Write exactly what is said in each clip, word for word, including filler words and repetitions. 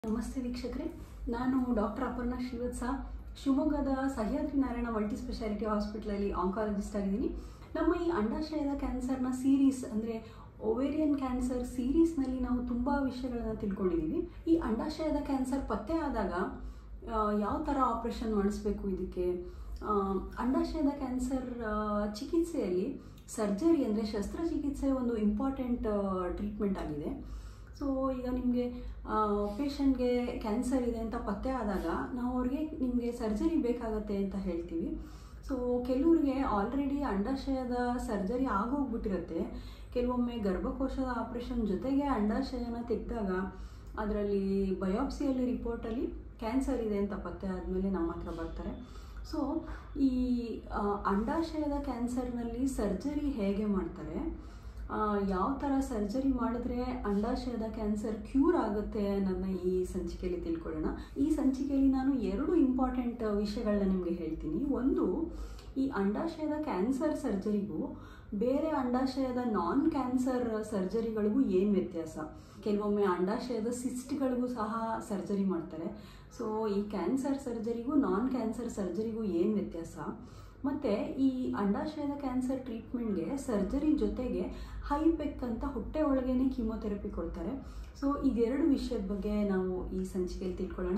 ನಮಸ್ತೆ ವೀಕ್ಷಕರೇ, ನಾನು ಡಾಕ್ಟರ್ ಅಪರ್ಣಾ ಶ್ರೀವತ್ಸ, ಶಿವಮೊಗ್ಗದ ಸಹ್ಯಾದ್ರಿ ನಾರಾಯಣ ಮಲ್ಟಿ ಸ್ಪೆಷಾಲಿಟಿ ಹಾಸ್ಪಿಟಲಲ್ಲಿ ಆಂಕಾಲಜಿಸ್ಟ್ ಆಗಿದ್ದೀನಿ. ನಮ್ಮ ಈ ಅಂಡಾಶಯದ ಕ್ಯಾನ್ಸರ್ನ ಸೀರೀಸ್ ಅಂದರೆ ಓವೇರಿಯನ್ ಕ್ಯಾನ್ಸರ್ ಸೀರೀಸ್ನಲ್ಲಿ ನಾವು ತುಂಬ ವಿಷಯಗಳನ್ನು ತಿಳ್ಕೊಂಡಿದ್ದೀವಿ. ಈ ಅಂಡಾಶಯದ ಕ್ಯಾನ್ಸರ್ ಪತ್ತೆ ಆದಾಗ ಯಾವ ಥರ ಆಪ್ರೇಷನ್ ಮಾಡಿಸ್ಬೇಕು, ಇದಕ್ಕೆ ಅಂಡಾಶಯದ ಕ್ಯಾನ್ಸರ್ ಚಿಕಿತ್ಸೆಯಲ್ಲಿ ಸರ್ಜರಿ ಅಂದರೆ ಶಸ್ತ್ರಚಿಕಿತ್ಸೆ ಒಂದು ಇಂಪಾರ್ಟೆಂಟ್ ಟ್ರೀಟ್ಮೆಂಟ್ ಆಗಿದೆ. ಸೊ ಈಗ ನಿಮಗೆ ಪೇಷಂಟ್ಗೆ ಕ್ಯಾನ್ಸರ್ ಇದೆ ಅಂತ ಪತ್ತೆ ಆದಾಗ ನಾವು ಅವ್ರಿಗೆ ನಿಮಗೆ ಸರ್ಜರಿ ಬೇಕಾಗತ್ತೆ ಅಂತ ಹೇಳ್ತೀವಿ. ಸೊ ಕೆಲವರಿಗೆ ಆಲ್ರೆಡಿ ಅಂಡಾಶಯದ ಸರ್ಜರಿ ಆಗೋಗ್ಬಿಟ್ಟಿರುತ್ತೆ. ಕೆಲವೊಮ್ಮೆ ಗರ್ಭಕೋಶದ ಆಪ್ರೇಷನ್ ಜೊತೆಗೆ ಅಂಡಾಶಯನ ತೆಗೆದಾಗ ಅದರಲ್ಲಿ ಬಯೋಪ್ಸಿಯಲ್ಲಿ ರಿಪೋರ್ಟಲ್ಲಿ ಕ್ಯಾನ್ಸರ್ ಇದೆ ಅಂತ ಪತ್ತೆ ಆದಮೇಲೆ ನಮ್ಮ ಹತ್ರ ಬರ್ತಾರೆ. ಸೊ ಈ ಅಂಡಾಶಯದ ಕ್ಯಾನ್ಸರ್ನಲ್ಲಿ ಸರ್ಜರಿ ಹೇಗೆ ಮಾಡ್ತಾರೆ, ಯಾವ ಥರ ಸರ್ಜರಿ ಮಾಡಿದ್ರೆ ಅಂಡಾಶಯದ ಕ್ಯಾನ್ಸರ್ ಕ್ಯೂರ್ ಆಗುತ್ತೆ ನನ್ನ ಈ ಸಂಚಿಕೆಯಲ್ಲಿ ತಿಳ್ಕೊಳ್ಳೋಣ. ಈ ಸಂಚಿಕೆಯಲ್ಲಿ ನಾನು ಎರಡು ಇಂಪಾರ್ಟೆಂಟ್ ವಿಷಯಗಳನ್ನ ನಿಮಗೆ ಹೇಳ್ತೀನಿ. ಒಂದು, ಈ ಅಂಡಾಶಯದ ಕ್ಯಾನ್ಸರ್ ಸರ್ಜರಿಗೂ ಬೇರೆ ಅಂಡಾಶಯದ ನಾನ್ ಕ್ಯಾನ್ಸರ್ ಸರ್ಜರಿಗಳಿಗೂ ಏನು ವ್ಯತ್ಯಾಸ. ಕೆಲವೊಮ್ಮೆ ಅಂಡಾಶಯದ ಸಿಸ್ಟ್ಗಳಿಗೂ ಸಹ ಸರ್ಜರಿ ಮಾಡ್ತಾರೆ. ಸೊ ಈ ಕ್ಯಾನ್ಸರ್ ಸರ್ಜರಿಗೂ ನಾನ್ ಕ್ಯಾನ್ಸರ್ ಸರ್ಜರಿಗೂ ಏನು ವ್ಯತ್ಯಾಸ, ಮತ್ತು ಈ ಅಂಡಾಶಯದ ಕ್ಯಾನ್ಸರ್ ಟ್ರೀಟ್ಮೆಂಟ್ಗೆ ಸರ್ಜರಿ ಜೊತೆಗೆ ಹೈಪೆಕ್ ಅಂತ ಹೊಟ್ಟೆ ಒಳಗೇನೆ ಕೀಮೊಥೆರಪಿ ಕೊಡ್ತಾರೆ. ಸೊ ಇದೆರಡು ವಿಷಯದ ಬಗ್ಗೆ ನಾವು ಈ ಸಂಚಿಕೆಯಲ್ಲಿ ತಿಳ್ಕೊಳ್ಳೋಣ.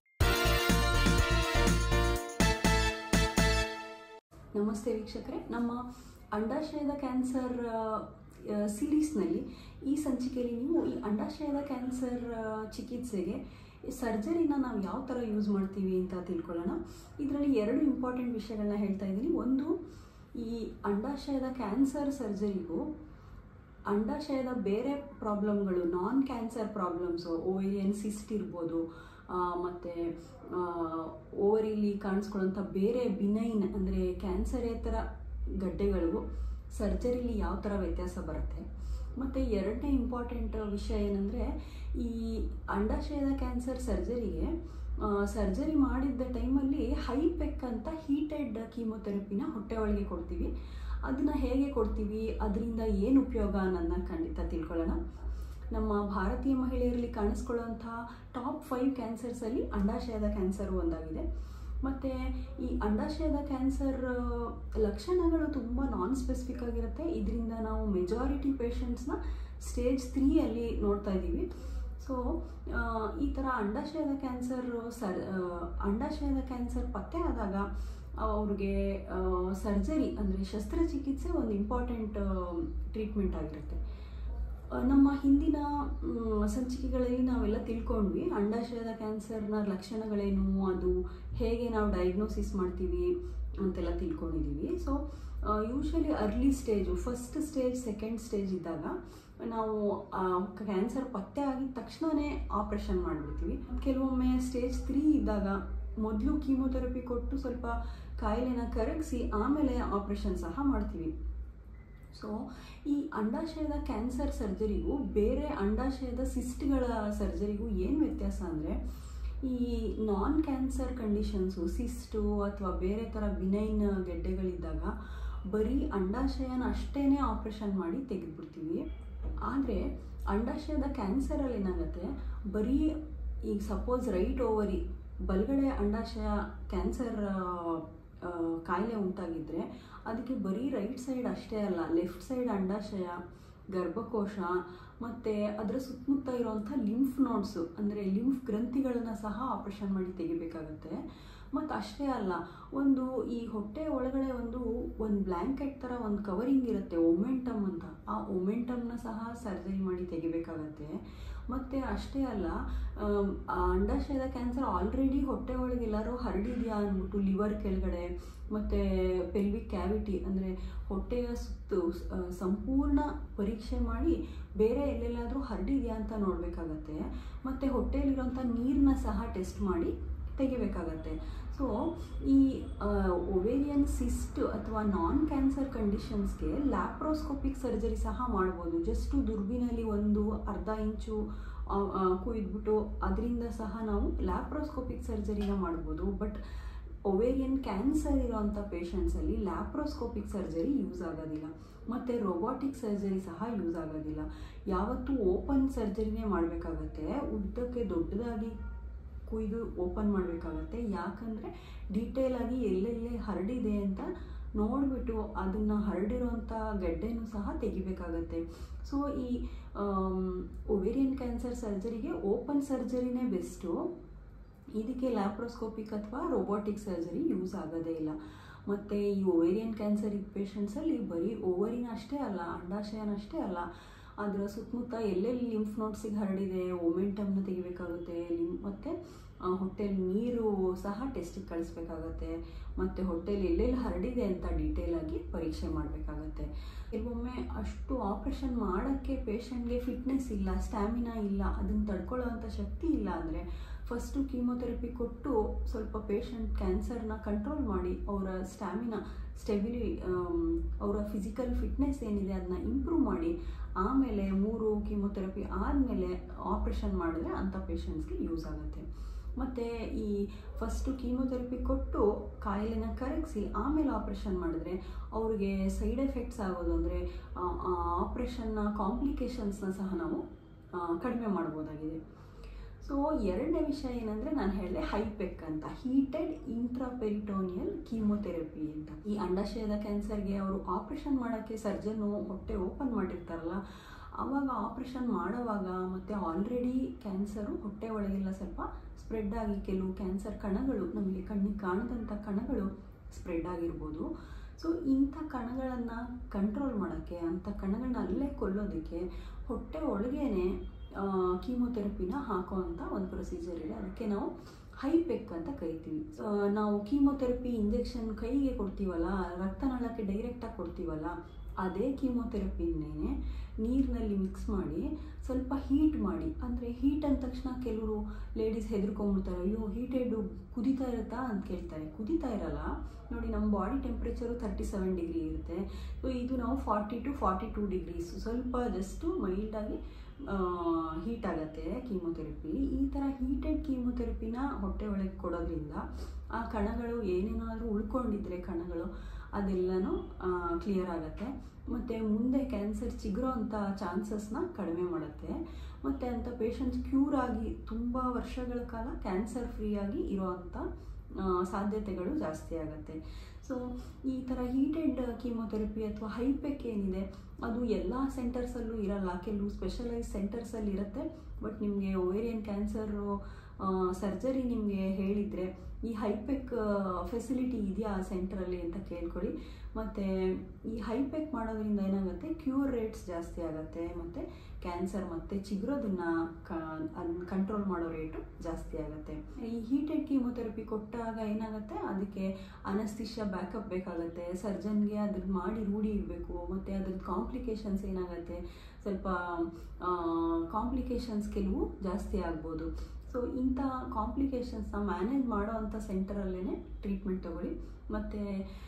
ನಮಸ್ತೆ ವೀಕ್ಷಕರೇ, ನಮ್ಮ ಅಂಡಾಶಯದ ಕ್ಯಾನ್ಸರ್ ಸೀರೀಸ್ನಲ್ಲಿ ಈ ಸಂಚಿಕೆಯಲ್ಲಿ ನೀವು ಈ ಅಂಡಾಶಯದ ಕ್ಯಾನ್ಸರ್ ಚಿಕಿತ್ಸೆಗೆ ಸರ್ಜರಿನ ನಾವು ಯಾವ ಥರ ಯೂಸ್ ಮಾಡ್ತೀವಿ ಅಂತ ತಿಳ್ಕೊಳ್ಳೋಣ. ಇದರಲ್ಲಿ ಎರಡು ಇಂಪಾರ್ಟೆಂಟ್ ವಿಷಯಗಳನ್ನ ಹೇಳ್ತಾ ಇದ್ದೀನಿ. ಒಂದು, ಈ ಅಂಡಾಶಯದ ಕ್ಯಾನ್ಸರ್ ಸರ್ಜರಿಗೂ ಅಂಡಾಶಯದ ಬೇರೆ ಪ್ರಾಬ್ಲಮ್ಗಳು, non cancer problems, ovarian cyst ಇರ್ಬೋದು, ಮತ್ತು ಓವರಿಲಿ ಕಾಣಿಸ್ಕೊಳ್ಳೋಂಥ ಬೇರೆ ಬಿನೈನ್ ಅಂದರೆ ಕ್ಯಾನ್ಸರೇತರ ಗಡ್ಡೆಗಳಿಗೂ ಸರ್ಜರಿಲಿ ಯಾವ ಥರ ವ್ಯತ್ಯಾಸ ಬರುತ್ತೆ. ಮತ್ತು ಎರಡನೇ ಇಂಪಾರ್ಟೆಂಟ್ ವಿಷಯ ಏನಂದರೆ, ಈ ಅಂಡಾಶಯದ ಕ್ಯಾನ್ಸರ್ ಸರ್ಜರಿಗೆ ಸರ್ಜರಿ ಮಾಡಿದ್ದ ಟೈಮಲ್ಲಿ ಹೈಪೆಕ್ ಅಂತ ಹೀಟೆಡ್ ಕೀಮೊಥೆರಪಿನ ಹೊಟ್ಟೆ ಒಳಗೆ ಕೊಡ್ತೀವಿ. ಅದನ್ನು ಹೇಗೆ ಕೊಡ್ತೀವಿ, ಅದರಿಂದ ಏನು ಉಪಯೋಗ ಅನ್ನೋದನ್ನ ಖಂಡಿತ ತಿಳ್ಕೊಳ್ಳೋಣ. ನಮ್ಮ ಭಾರತೀಯ ಮಹಿಳೆಯರಲ್ಲಿ ಕಾಣಿಸ್ಕೊಳ್ಳೋಂಥ ಟಾಪ್ ಫೈವ್ ಕ್ಯಾನ್ಸರ್ಸಲ್ಲಿ ಅಂಡಾಶಯದ ಕ್ಯಾನ್ಸರು ಒಂದಾಗಿದೆ. ಮತ್ತು ಈ ಅಂಡಾಶಯದ ಕ್ಯಾನ್ಸರ್ ಲಕ್ಷಣಗಳು ತುಂಬ ನಾನ್ ಸ್ಪೆಸಿಫಿಕ್ ಆಗಿರುತ್ತೆ. ಇದರಿಂದ ನಾವು ಮೆಜಾರಿಟಿ ಪೇಷಂಟ್ಸ್ನ ಸ್ಟೇಜ್ ತ್ರೀಯಲ್ಲಿ ನೋಡ್ತಾ ಇದ್ದೀವಿ. ಸೊ ಈ ಥರ ಅಂಡಾಶಯದ ಕ್ಯಾನ್ಸರ್ ಸರ್ ಅಂಡಾಶಯದ ಕ್ಯಾನ್ಸರ್ ಪತ್ತೆ ಆದಾಗ ಅವ್ರಿಗೆ ಸರ್ಜರಿ ಅಂದರೆ ಶಸ್ತ್ರಚಿಕಿತ್ಸೆ ಒಂದು ಇಂಪಾರ್ಟೆಂಟ್ ಟ್ರೀಟ್ಮೆಂಟ್ ಆಗಿರುತ್ತೆ. ನಮ್ಮ ಹಿಂದಿನ ಸಂಚಿಕೆಗಳಲ್ಲಿ ನಾವೆಲ್ಲ ತಿಳ್ಕೊಂಡ್ವಿ ಅಂಡಾಶಯದ ಕ್ಯಾನ್ಸರ್ನ ಲಕ್ಷಣಗಳೇನು, ಅದು ಹೇಗೆ ನಾವು ಡಯಾಗ್ನೋಸಿಸ್ ಮಾಡ್ತೀವಿ ಅಂತೆಲ್ಲ ತಿಳ್ಕೊಂಡಿದ್ದೀವಿ. So usually early stage, first stage, second stage ಇದ್ದಾಗ ನಾವು ಕ್ಯಾನ್ಸರ್ ಪತ್ತೆ ಆಗಿದ ತಕ್ಷಣವೇ ಆಪ್ರೇಷನ್ ಮಾಡಿಬಿಡ್ತೀವಿ. ಕೆಲವೊಮ್ಮೆ ಸ್ಟೇಜ್ ತ್ರೀ ಇದ್ದಾಗ ಮೊದಲು ಕೀಮೊಥೆರಪಿ ಕೊಟ್ಟು ಸ್ವಲ್ಪ ಕಾಯಿಲೆನ ಕರಗಿಸಿ ಆಮೇಲೆ ಆಪ್ರೇಷನ್ ಸಹ ಮಾಡ್ತೀವಿ. ಸೊ ಈ ಅಂಡಾಶಯದ ಕ್ಯಾನ್ಸರ್ ಸರ್ಜರಿಗೂ ಬೇರೆ ಅಂಡಾಶಯದ ಸಿಸ್ಟ್ಗಳ ಸರ್ಜರಿಗೂ ಏನು ವ್ಯತ್ಯಾಸ ಅಂದರೆ, ಈ ನಾನ್ ಕ್ಯಾನ್ಸರ್ ಕಂಡೀಷನ್ಸು, ಸಿಸ್ಟು ಅಥವಾ ಬೇರೆ ಥರ ಬಿನೈನ್ ಗೆಡ್ಡೆಗಳಿದ್ದಾಗ ಬರೀ ಅಂಡಾಶಯನ ಅಷ್ಟೇ ಆಪ್ರೇಷನ್ ಮಾಡಿ ತೆಗೆದುಬಿಡ್ತೀವಿ. ಆದರೆ ಅಂಡಾಶಯದ ಕ್ಯಾನ್ಸರಲ್ಲಿ ಏನಾಗುತ್ತೆ, ಬರೀ ಈಗ ಸಪೋಸ್ ರೈಟ್ ಓವರಿ ಬಲಗಡೆ ಅಂಡಾಶಯ ಕ್ಯಾನ್ಸರ್ ಕಾಯಿಲೆ ಉಂಟಾಗಿದ್ದರೆ ಅದಕ್ಕೆ ಬರೀ ರೈಟ್ ಸೈಡ್ ಅಷ್ಟೇ ಅಲ್ಲ, ಲೆಫ್ಟ್ ಸೈಡ್ ಅಂಡಾಶಯ, ಗರ್ಭಕೋಶ ಮತ್ತು ಅದರ ಸುತ್ತಮುತ್ತ ಇರೋವಂಥ ಲಿಂಫ್ ನೋಡ್ಸು ಅಂದರೆ ಲಿಂಫ್ ಗ್ರಂಥಿಗಳನ್ನು ಸಹ ಆಪ್ರೇಷನ್ ಮಾಡಿ ತೆಗಿಬೇಕಾಗತ್ತೆ. ಮತ್ತು ಅಷ್ಟೇ ಅಲ್ಲ, ಒಂದು ಈ ಹೊಟ್ಟೆ ಒಳಗಡೆ ಒಂದು ಒಂದು ಬ್ಲ್ಯಾಂಕೆಟ್ ಥರ ಒಂದು ಕವರಿಂಗ್ ಇರುತ್ತೆ, ಒಮೆಂಟಮ್ ಅಂತ, ಆ ಒಮೆಂಟಮ್ನ ಸಹ ಸರ್ಜರಿ ಮಾಡಿ ತೆಗಿಬೇಕಾಗತ್ತೆ. ಮತ್ತು ಅಷ್ಟೇ ಅಲ್ಲ, ಅಂಡಾಶಯದ ಕ್ಯಾನ್ಸರ್ ಆಲ್ರೆಡಿ ಹೊಟ್ಟೆ ಒಳಗೆ ಎಲ್ಲರೂ ಹರಡಿದೆಯಾ ಅಂದ್ಬಿಟ್ಟು ಲಿವರ್ ಕೆಳಗಡೆ ಮತ್ತು ಪೆಲ್ವಿಕ್ ಕ್ಯಾವಿಟಿ ಅಂದರೆ ಹೊಟ್ಟೆಯ ಸುತ್ತು ಸಂಪೂರ್ಣ ಪರೀಕ್ಷೆ ಮಾಡಿ ಬೇರೆ ಎಲ್ಲೆಲ್ಲಾದರೂ ಹರಡಿದೆಯಾ ಅಂತ ನೋಡಬೇಕಾಗತ್ತೆ. ಮತ್ತು ಹೊಟ್ಟೆಯಲ್ಲಿರೋಂಥ ನೀರನ್ನ ಸಹ ಟೆಸ್ಟ್ ಮಾಡಿ ತೆಗಿಬೇಕಾಗತ್ತೆ. ಸೊ ಈ ಓವೇರಿಯನ್ ಸಿಸ್ಟ್ ಅಥವಾ ನಾನ್ ಕ್ಯಾನ್ಸರ್ ಕಂಡೀಷನ್ಸ್ಗೆ ಲ್ಯಾಪ್ರೋಸ್ಕೋಪಿಕ್ ಸರ್ಜರಿ ಸಹ ಮಾಡ್ಬೋದು. ಜಸ್ಟು ದುರ್ಬಿನಲ್ಲಿ ಒಂದು ಅರ್ಧ ಇಂಚು ಕುಯ್ದುಬಿಟ್ಟು ಅದರಿಂದ ಸಹ ನಾವು ಲ್ಯಾಪ್ರೋಸ್ಕೋಪಿಕ್ ಸರ್ಜರಿನ ಮಾಡ್ಬೋದು. ಬಟ್ ಒವೇರಿಯನ್ ಕ್ಯಾನ್ಸರ್ ಇರೋವಂಥ ಪೇಷಂಟ್ಸಲ್ಲಿ ಲ್ಯಾಪ್ರೋಸ್ಕೋಪಿಕ್ ಸರ್ಜರಿ ಯೂಸ್ ಆಗೋದಿಲ್ಲ, ಮತ್ತು ರೋಬೋಟಿಕ್ ಸರ್ಜರಿ ಸಹ ಯೂಸ್ ಆಗೋದಿಲ್ಲ. ಯಾವತ್ತೂ ಓಪನ್ ಸರ್ಜರಿನೇ ಮಾಡಬೇಕಾಗತ್ತೆ, ಉದ್ದಕ್ಕೆ ದೊಡ್ಡದಾಗಿ ಕುಯ್ದು ಓಪನ್ ಮಾಡಬೇಕಾಗತ್ತೆ. ಯಾಕಂದರೆ ಡೀಟೇಲಾಗಿ ಎಲ್ಲೆಲ್ಲೇ ಹರಡಿದೆ ಅಂತ ನೋಡಿಬಿಟ್ಟು ಅದನ್ನು ಹರಡಿರೋಂಥ ಗೆಡ್ಡೆನೂ ಸಹ ತೆಗಿಬೇಕಾಗತ್ತೆ. ಸೊ ಈ ಒವೇರಿಯನ್ ಕ್ಯಾನ್ಸರ್ ಸರ್ಜರಿಗೆ ಓಪನ್ ಸರ್ಜರಿನೇ ಬೆಸ್ಟು. ಇದಕ್ಕೆ ಲ್ಯಾಪ್ರೋಸ್ಕೋಪಿಕ್ ಅಥವಾ ರೋಬೋಟಿಕ್ ಸರ್ಜರಿ ಯೂಸ್ ಆಗೋದೇ ಇಲ್ಲ. ಮತ್ತು ಈ ಒವೇರಿಯನ್ ಕ್ಯಾನ್ಸರ್ ಇದ್ದ ಪೇಷಂಟ್ಸಲ್ಲಿ ಬರೀ ಓವರಿನ ಅಷ್ಟೇ ಅಲ್ಲ, ಅಂಡಾಶಯನಷ್ಟೇ ಅಲ್ಲ, ಅದರ ಸುತ್ತಮುತ್ತ ಎಲ್ಲೆಲ್ಲಿ ಲಿಂಫ್ ನೋಟ್ಸಿಗೆ ಹರಡಿದೆ ಒಮೆಂಟಮ್ನ ತೆಗಿಬೇಕಾಗುತ್ತೆ. ಲಿಂಫ್ ಮತ್ತು ಹೊಟ್ಟೆಲಿ ನೀರು ಸಹ ಟೆಸ್ಟಿಗೆ ಕಳಿಸ್ಬೇಕಾಗತ್ತೆ. ಮತ್ತು ಹೊಟ್ಟೆಲಿ ಎಲ್ಲೆಲ್ಲಿ ಹರಡಿದೆ ಅಂತ ಡೀಟೇಲಾಗಿ ಪರೀಕ್ಷೆ ಮಾಡಬೇಕಾಗತ್ತೆ. ಕೆಲವೊಮ್ಮೆ ಅಷ್ಟು ಆಪ್ರೇಷನ್ ಮಾಡೋಕ್ಕೆ ಪೇಷಂಟ್ಗೆ ಫಿಟ್ನೆಸ್ ಇಲ್ಲ, ಸ್ಟ್ಯಾಮಿನಾ ಇಲ್ಲ, ಅದನ್ನು ತಡ್ಕೊಳ್ಳೋ ಅಂಥ ಶಕ್ತಿ ಇಲ್ಲ ಅಂದರೆ ಫಸ್ಟು ಕೀಮೊಥೆರಪಿ ಕೊಟ್ಟು ಸ್ವಲ್ಪ ಪೇಷಂಟ್ ಕ್ಯಾನ್ಸರ್ನ ಕಂಟ್ರೋಲ್ ಮಾಡಿ ಅವರ ಸ್ಟ್ಯಾಮಿನಾ ಸ್ಟೆಬಿಲಿ ಅವರ ಫಿಸಿಕಲ್ ಫಿಟ್ನೆಸ್ ಏನಿದೆ ಅದನ್ನ ಇಂಪ್ರೂವ್ ಮಾಡಿ ಆಮೇಲೆ ಮೂರು ಕೀಮೊಥೆರಪಿ ಆದಮೇಲೆ ಆಪ್ರೇಷನ್ ಮಾಡಿದ್ರೆ ಅಂಥ ಪೇಷಂಟ್ಸ್ಗೆ ಯೂಸ್ ಆಗುತ್ತೆ. ಮತ್ತು ಈ ಫಸ್ಟು ಕೀಮೊಥೆರಪಿ ಕೊಟ್ಟು ಕಾಯಿಲೆನ ಕರಗಿಸಿ ಆಮೇಲೆ ಆಪ್ರೇಷನ್ ಮಾಡಿದ್ರೆ ಅವ್ರಿಗೆ ಸೈಡ್ ಎಫೆಕ್ಟ್ಸ್ ಆಗೋದು ಅಂದರೆ ಆಪ್ರೇಷನ್ನ ಕಾಂಪ್ಲಿಕೇಶನ್ಸ್ನ ಸಹ ನಾವು ಕಡಿಮೆ ಮಾಡ್ಬೋದಾಗಿದೆ. ಸೊ ಎರಡನೇ ವಿಷಯ ಏನಂದರೆ ನಾನು ಹೇಳಿದೆ ಹೈಪೆಕ್ ಅಂತ, ಹೀಟೆಡ್ ಇಂಟ್ರಾಪೆರಿಟೋನಿಯಲ್ ಕೀಮೊಥೆರಪಿ ಅಂತ. ಈ ಅಂಡಾಶಯದ ಕ್ಯಾನ್ಸರ್ಗೆ ಅವರು ಆಪ್ರೇಷನ್ ಮಾಡೋಕ್ಕೆ ಸರ್ಜನ್ನು ಹೊಟ್ಟೆ ಓಪನ್ ಮಾಡಿರ್ತಾರಲ್ಲ, ಆವಾಗ ಆಪ್ರೇಷನ್ ಮಾಡೋವಾಗ ಮತ್ತು ಆಲ್ರೆಡಿ ಕ್ಯಾನ್ಸರು ಹೊಟ್ಟೆ ಒಳಗೆಲ್ಲ ಸ್ವಲ್ಪ ಸ್ಪ್ರೆಡ್ ಆಗಿ ಕೆಲವು ಕ್ಯಾನ್ಸರ್ ಕಣಗಳು ನಮಗೆ ಕಣ್ಣಿಗೆ ಕಾಣದಂಥ ಕಣಗಳು ಸ್ಪ್ರೆಡ್ ಆಗಿರ್ಬೋದು. ಸೊ ಇಂಥ ಕಣಗಳನ್ನು ಕಂಟ್ರೋಲ್ ಮಾಡೋಕ್ಕೆ, ಅಂಥ ಕಣಗಳನ್ನ ಅಲ್ಲೇ ಕೊಲ್ಲೋದಕ್ಕೆ ಹೊಟ್ಟೆ ಒಳಗೇನೆ ಕೀಮೊಥೆರಪಿನ ಹಾಕೋವಂಥ ಒಂದು ಪ್ರೊಸೀಜರ್ ಇದೆ. ಅದಕ್ಕೆ ನಾವು ಹೈಪೆಕ್ ಅಂತ ಕರಿತೀವಿ. ನಾವು ಕೀಮೊಥೆರಪಿ ಇಂಜೆಕ್ಷನ್ ಕೈಗೆ ಕೊಡ್ತೀವಲ್ಲ, ರಕ್ತನಾಳಕ್ಕೆ ಡೈರೆಕ್ಟಾಗಿ ಕೊಡ್ತೀವಲ್ಲ, ಅದೇ ಕೀಮೊಥೆರಪಿನೇ ನೀರಿನಲ್ಲಿ ಮಿಕ್ಸ್ ಮಾಡಿ ಸ್ವಲ್ಪ ಹೀಟ್ ಮಾಡಿ, ಅಂದರೆ ಹೀಟ್ ಅಂದ ತಕ್ಷಣ ಕೆಲವರು ಲೇಡೀಸ್ ಹೆದರ್ಕೊಂಡ್ಬಿಡ್ತಾರೆ, ಅಯ್ಯೋ ಹೀಟೆಡು ಕುದೀತಾ ಇರುತ್ತಾ ಅಂತ ಕೇಳ್ತಾರೆ. ಕುದೀತಾ ಇರಲ್ಲ ನೋಡಿ, ನಮ್ಮ body temperature thirty seven degree ಇರುತ್ತೆ. ಸೊ ಇದು ನಾವು forty two forty two degrees ಸ್ವಲ್ಪ ಜಸ್ಟು ಮೈಲ್ಡಾಗಿ ಹೀಟ್ ಆಗುತ್ತೆ ಕೀಮೊಥೆರಪಿ. ಈ ಥರ ಹೀಟೆಡ್ ಕೀಮೊಥೆರಪಿನ ಹೊಟ್ಟೆ ಒಳಗೆ ಕೊಡೋದ್ರಿಂದ ಆ ಕಣಗಳು ಏನೇನಾದರೂ ಉಳ್ಕೊಂಡಿದ್ರೆ ಕಣಗಳು ಅದೆಲ್ಲನೂ ಕ್ಲಿಯರ್ ಆಗುತ್ತೆ. ಮತ್ತು ಮುಂದೆ ಕ್ಯಾನ್ಸರ್ ಚಿಗುರೋ ಅಂಥ ಚಾನ್ಸಸ್ನ ಕಡಿಮೆ ಮಾಡುತ್ತೆ. ಮತ್ತು ಅಂಥ ಪೇಷಂಟ್ಸ್ ಕ್ಯೂರ್ ಆಗಿ ತುಂಬ ವರ್ಷಗಳ ಕಾಲ ಕ್ಯಾನ್ಸರ್ ಫ್ರೀಯಾಗಿ ಇರೋ ಅಂಥ ಸಾಧ್ಯತೆಗಳು ಜಾಸ್ತಿ ಆಗುತ್ತೆ. ಸೊ ಈ ಥರ ಹೀಟೆಡ್ ಕೀಮೊಥೆರಪಿ ಅಥವಾ ಹೈಪೆಕ್ ಏನಿದೆ ಅದು ಎಲ್ಲ ಸೆಂಟರ್ಸಲ್ಲೂ ಇರಲ್ಲ, ಕೆಲವು ಸ್ಪೆಷಲೈಸ್ ಸೆಂಟರ್ಸಲ್ಲಿ ಇರುತ್ತೆ. ಬಟ್ ನಿಮಗೆ ಒವೇರಿಯನ್ ಕ್ಯಾನ್ಸರು ಸರ್ಜರಿ ನಿಮಗೆ ಹೇಳಿದರೆ ಈ ಹೈಪೆಕ್ ಫೆಸಿಲಿಟಿ ಇದೆಯಾ ಆ ಸೆಂಟ್ರಲ್ಲಿ ಅಂತ ಕೇಳ್ಕೊಳ್ಳಿ. ಮತ್ತು ಈ ಹೈಪೆಕ್ ಮಾಡೋದ್ರಿಂದ ಏನಾಗುತ್ತೆ, ಕ್ಯೂರ್ ರೇಟ್ಸ್ ಜಾಸ್ತಿ ಆಗುತ್ತೆ ಮತ್ತು ಕ್ಯಾನ್ಸರ್ ಮತ್ತು ಚಿಗುರೋದನ್ನು ಕ ಅದನ್ನ ಕಂಟ್ರೋಲ್ ಮಾಡೋ ರೇಟು ಜಾಸ್ತಿ ಆಗುತ್ತೆ. ಈ ಹೀಟೆಡ್ ಕೀಮೊಥೆರಪಿ ಕೊಟ್ಟಾಗ ಏನಾಗುತ್ತೆ, ಅದಕ್ಕೆ ಅನಸ್ತಿಷ್ಯ ಬ್ಯಾಕಪ್ ಬೇಕಾಗುತ್ತೆ, ಸರ್ಜನ್ಗೆ ಅದ್ರದ್ದು ಮಾಡಿ ರೂಢಿ ಇರಬೇಕು. ಮತ್ತು ಅದ್ರದ್ದು ಕಾಂಪ್ಲಿಕೇಶನ್ಸ್ ಏನಾಗುತ್ತೆ, ಸ್ವಲ್ಪ ಕಾಂಪ್ಲಿಕೇಶನ್ಸ್ ಕೆಲವು ಜಾಸ್ತಿ ಆಗ್ಬೋದು. ಸೊ ಇಂಥ ಕಾಂಪ್ಲಿಕೇಶನ್ಸ್ನ ಮ್ಯಾನೇಜ್ ಮಾಡೋ ಅಂಥ ಸೆಂಟರಲ್ಲೇ ಟ್ರೀಟ್ಮೆಂಟ್ ತೊಗೊಳ್ಳಿ. ಮತ್ತು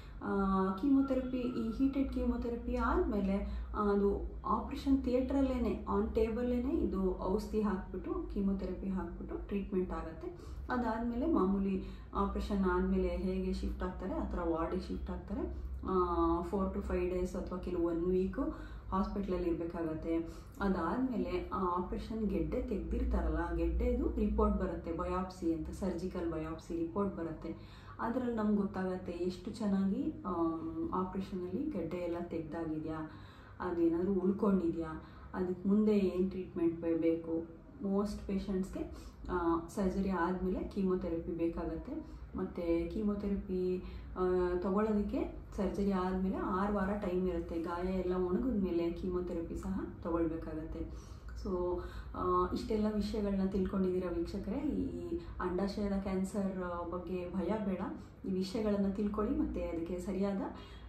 ಕೀಮೊಥೆರಪಿ ಈ ಹೀಟೆಡ್ ಕೀಮೊಥೆರಪಿ ಆದಮೇಲೆ ಅದು ಆಪ್ರೇಷನ್ ಥಿಯೇಟ್ರಲ್ಲೇ ಆನ್ ಟೇಬಲ್ಲೇ ಇದು ಔಷಧಿ ಹಾಕಿಬಿಟ್ಟು ಕೀಮೊಥೆರಪಿ ಹಾಕಿಬಿಟ್ಟು ಟ್ರೀಟ್ಮೆಂಟ್ ಆಗುತ್ತೆ. ಅದಾದಮೇಲೆ ಮಾಮೂಲಿ ಆಪ್ರೇಷನ್ ಆದಮೇಲೆ ಹೇಗೆ ಶಿಫ್ಟ್ ಆಗ್ತಾರೆ ಆ ಥರ ವಾರ್ಡಿಗೆ ಶಿಫ್ಟ್ ಆಗ್ತಾರೆ. ಫೋರ್ ಟು ಫೈವ್ ಡೇಸ್ ಅಥವಾ ಕೆಲವು ಒನ್ ವೀಕು ಹಾಸ್ಪಿಟ್ಲಲ್ಲಿ ಇರಬೇಕಾಗತ್ತೆ. ಅದಾದಮೇಲೆ ಆ ಆಪ್ರೇಷನ್ ಗೆಡ್ಡೆ ತೆಗೆದಿರ್ತಾರಲ್ಲ, ಗೆಡ್ಡೆದು ರಿಪೋರ್ಟ್ ಬರುತ್ತೆ, ಬಯಾಪ್ಸಿ ಅಂತ, ಸರ್ಜಿಕಲ್ ಬಯಾಪ್ಸಿ ರಿಪೋರ್ಟ್ ಬರುತ್ತೆ. ಅದರಲ್ಲಿ ನಮ್ಗೆ ಗೊತ್ತಾಗತ್ತೆ ಎಷ್ಟು ಚೆನ್ನಾಗಿ ಆಪ್ರೇಷನಲ್ಲಿ ಗೆಡ್ಡೆ ಎಲ್ಲ ತೆಗೆದಾಗಿದೆಯಾ, ಅದೇನಾದರೂ ಉಳ್ಕೊಂಡಿದೆಯಾ, ಅದಕ್ಕೆ ಮುಂದೆ ಏನು ಟ್ರೀಟ್ಮೆಂಟ್ ಬೇಕು. ಮೋಸ್ಟ್ ಪೇಷಂಟ್ಸ್ಗೆ ಸರ್ಜರಿ ಆದಮೇಲೆ ಕೀಮೊಥೆರಪಿ ಬೇಕಾಗತ್ತೆ. ಮತ್ತು ಕೀಮೊಥೆರಪಿ ತೊಗೊಳ್ಳೋದಕ್ಕೆ ಸರ್ಜರಿ ಆದಮೇಲೆ ಆರು ವಾರ ಟೈಮ್ ಇರುತ್ತೆ. ಗಾಯ ಎಲ್ಲ ಒಣಗಿದ ಮೇಲೆ ಕೀಮೊಥೆರಪಿ ಸಹ ತೊಗೊಳ್ಬೇಕಾಗತ್ತೆ. ಸೊ ಇಷ್ಟೆಲ್ಲ ವಿಷಯಗಳನ್ನ ತಿಳ್ಕೊಂಡಿದ್ದೀರ ವೀಕ್ಷಕರೇ. ಈ ಅಂಡಾಶಯದ ಕ್ಯಾನ್ಸರ್ ಬಗ್ಗೆ ಭಯ ಬೇಡ, ಈ ವಿಷಯಗಳನ್ನು ತಿಳ್ಕೊಳ್ಳಿ ಮತ್ತು ಅದಕ್ಕೆ ಸರಿಯಾದ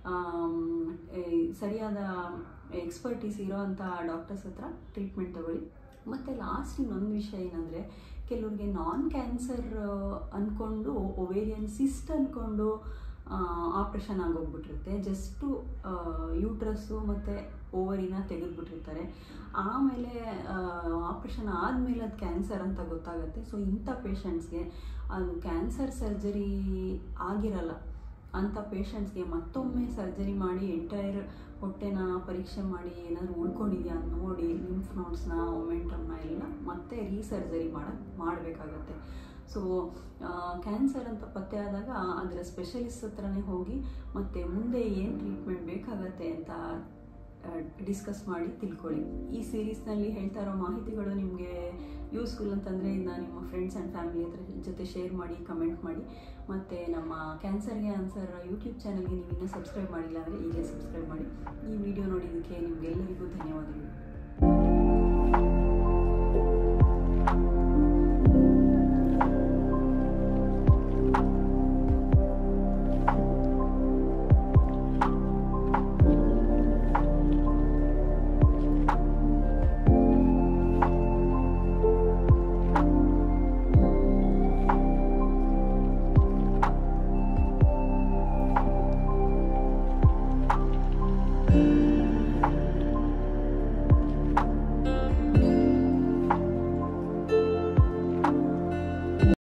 ಸರಿಯಾದ ಎಕ್ಸ್ಪರ್ಟೀಸ್ ಇರೋ ಅಂಥ ಡಾಕ್ಟರ್ಸ್ ಹತ್ರ ಟ್ರೀಟ್ಮೆಂಟ್ ತೊಗೊಳ್ಳಿ. ಮತ್ತು ಲಾಸ್ಟ್ ಇನ್ನೊಂದು ವಿಷಯ ಏನಂದರೆ, ಕೆಲವ್ರಿಗೆ ನಾನ್ ಕ್ಯಾನ್ಸರ್ ಅಂದ್ಕೊಂಡು ಒವೇರಿಯನ್ ಸಿಸ್ಟ್ ಅಂದ್ಕೊಂಡು ಆಪ್ರೇಷನ್ ಆಗೋಗ್ಬಿಟ್ಟಿರುತ್ತೆ. ಜಸ್ಟು ಯೂಟ್ರಸ್ಸು ಮತ್ತು ಓವರಿನ ತೆಗೆದುಬಿಟ್ಟಿರ್ತಾರೆ. ಆಮೇಲೆ ಆಪ್ರೇಷನ್ ಆದಮೇಲೆ ಅದು ಕ್ಯಾನ್ಸರ್ ಅಂತ ಗೊತ್ತಾಗುತ್ತೆ. ಸೊ ಇಂಥ ಪೇಷಂಟ್ಸ್ಗೆ ಅದು ಕ್ಯಾನ್ಸರ್ ಸರ್ಜರಿ ಆಗಿರಲ್ಲ ಅಂಥ ಪೇಷಂಟ್ಸ್ಗೆ ಮತ್ತೊಮ್ಮೆ ಸರ್ಜರಿ ಮಾಡಿ ಎಂಟೈರ್ ಹೊಟ್ಟೆನ ಪರೀಕ್ಷೆ ಮಾಡಿ ಏನಾದರೂ ಉಳ್ಕೊಂಡಿದೆಯಾ ಅಂತ ನೋಡಿ ಲಿಂಫ್ ನೋಡ್ಸ್ನ ಮೊಮೆಂಟಮ್ನ ಎಲ್ಲ ಮತ್ತೆ ರೀಸರ್ಜರಿ ಮಾಡೋಕ್ಕೆ ಮಾಡಬೇಕಾಗತ್ತೆ. ಸೊ ಕ್ಯಾನ್ಸರ್ ಅಂತ ಪತ್ತೆ ಆದಾಗ ಅದರ ಸ್ಪೆಷಲಿಸ್ಟ್ ಹತ್ರನೇ ಹೋಗಿ ಮತ್ತು ಮುಂದೆ ಏನು ಟ್ರೀಟ್ಮೆಂಟ್ ಬೇಕಾಗತ್ತೆ ಅಂತ ಡಿಸ್ಕಸ್ ಮಾಡಿ ತಿಳ್ಕೊಳ್ಳಿ. ಈ ಸೀರೀಸ್ನಲ್ಲಿ ಹೇಳ್ತಾ ಇರೋ ಮಾಹಿತಿಗಳು ನಿಮಗೆ ಯೂಸ್ಫುಲ್ ಅಂತಂದರೆ ಇದನ್ನ ನಿಮ್ಮ ಫ್ರೆಂಡ್ಸ್ ಆ್ಯಂಡ್ ಫ್ಯಾಮಿಲಿ ಹತ್ರ ಜೊತೆ ಶೇರ್ ಮಾಡಿ, ಕಮೆಂಟ್ ಮಾಡಿ. ಮತ್ತು ನಮ್ಮ ಕ್ಯಾನ್ಸರ್ಗೆ ಆನ್ಸರ್ ಯೂಟ್ಯೂಬ್ ಚಾನಲ್ಗೆ ನೀವು ಇನ್ನೂ ಸಬ್ಸ್ಕ್ರೈಬ್ ಮಾಡಿಲ್ಲ ಅಂದರೆ ಈಗಲೇ ಸಬ್ಸ್ಕ್ರೈಬ್ ಮಾಡಿ. ಈ ವಿಡಿಯೋ ನೋಡಿದ್ದಕ್ಕೆ ನಿಮಗೆಲ್ಲರಿಗೂ ಧನ್ಯವಾದಗಳು.